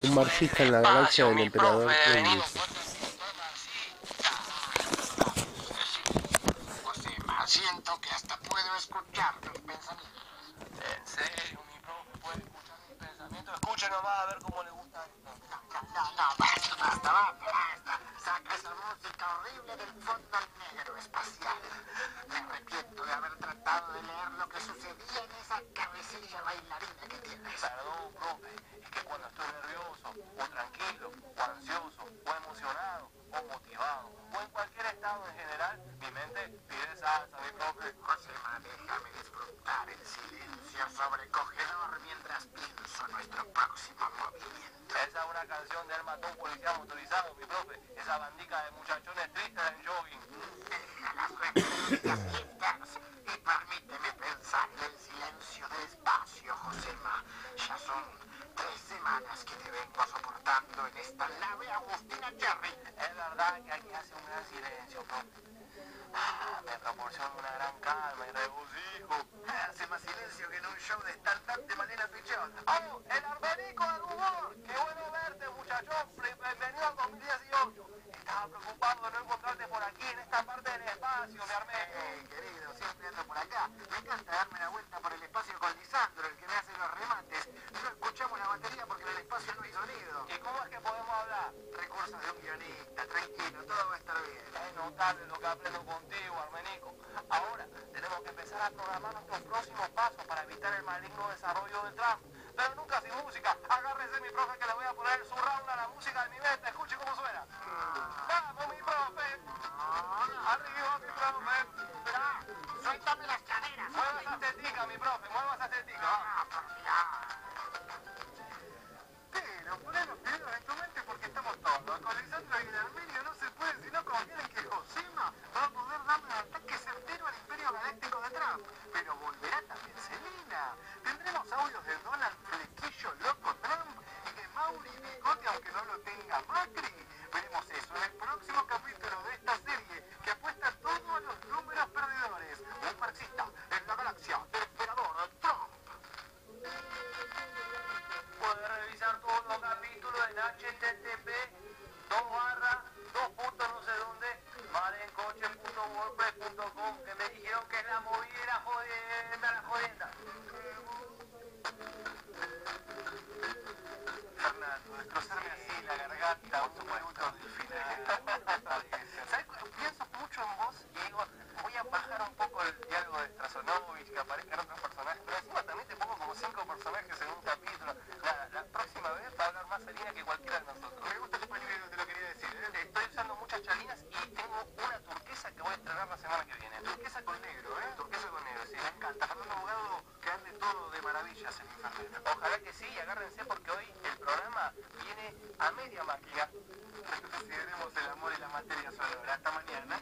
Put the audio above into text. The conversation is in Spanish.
Un marxista en la galaxia Despacio, del mi profe, emperador King venimos. dice. Josema, siento que hasta puedo escuchar tus pensamientos. En serio, mi profe puede escuchar mis pensamientos. Escuche nomás a ver cómo le gusta esto. No, basta. Saca esa música horrible del fondo negro espacial. Me arrepiento de haber tratado de leer lo que sucedía en esa cabecilla bailarina que tienes. Perdón, profe, es que cuando estoy nervioso, o tranquilo, o ansioso, o emocionado, o motivado, o en cualquier estado en general, mi mente pide salsa, mi profe. Josema, déjame disfrutar el silencio sobrecogedor mientras pienso nuestro próximo movimiento. Esa es una canción de él mató a un policía motorizado, mi profe. Esa bandica de muchachones tristes en jogging. Deja las referencias hipsters y permíteme pensar en el silencio del espacio, Josema. Ya son 3 semanas que te vengo soportando en esta nave Agustina Cherry. Es verdad que aquí hace un gran silencio, profe. Me proporciona una gran calma y regocijo. Hace más silencio que en un show de stand-up de Malena Pichón. ¡Oh, el arbenico del humor! ¡Qué bueno verte, muchachón! Bienvenido al 2018. Estaba preocupado de no encontrarte por aquí, en esta parte del espacio, mi armenio. Querido, siempre ando por acá. Me encanta darme la vuelta por el espacio con Lisandro, el que me hace los remates. No escuchamos la batería porque en el espacio no hay sonido. ¿Y cómo es que podemos hablar? Recursos de un guionista, tranquilo, todo va a estar bien. Es notable lo que aprendo contigo, Armenico. Ahora tenemos que empezar a programar nuestros próximos pasos para evitar el maligno desarrollo del Trump. Pero nunca sin música. Agárrese, mi profe, que le voy a poner su round a la música de mi mente. Escuche cómo suena. ¡Vamos, mi profe! ¡Arriba, mi profe! Suéltame las caderas. Mueva esa tetica, mi profe. Mueva esa tetica. Pero poné los videos en tu mente porque estamos todos. Con Lisandro y el Armenio no se puede sino confiar en que Josema va a poder darle un ataque certero al imperio galáctico de Trump. Pero volverá también Selena. Tendremos audios de Donald Flequillo Loco Trump y de Mauri Bigote aunque no lo tenga Macri. Veremos eso en el próximo capítulo de esta serie que apuesta todo a los números perdedores. Un marxista en la galaxia del emperador Trump. Puedes revisar todos los capítulos en http dos puntos no sé dónde malencoche.wordpress.com que me dijeron que la movida era jodienda. Fernando, destrozarme así la garganta, un minuto del final. ¿Sabes? Pienso mucho en vos y digo, voy a bajar un poco el diálogo de Strasonovich, que aparezcan otros personajes, pero encima también te pongo como 5 personajes en un capítulo. La próxima vez va a hablar más Selena que cualquiera de nosotros. Me gusta tu pañuelo, te lo quería decir. Estoy usando muchas chalinas y tengo una turquesa que voy a estrenar la semana que viene. Turquesa con negro, ¿eh? Turquesa con negro, sí, me encanta. Fernando Abogado, que ande todo de maravillas en Infermería. Ojalá que sí, y agárrense porque hoy el programa viene a media máquina. Consideremos el amor y la materia sonora. Hasta mañana.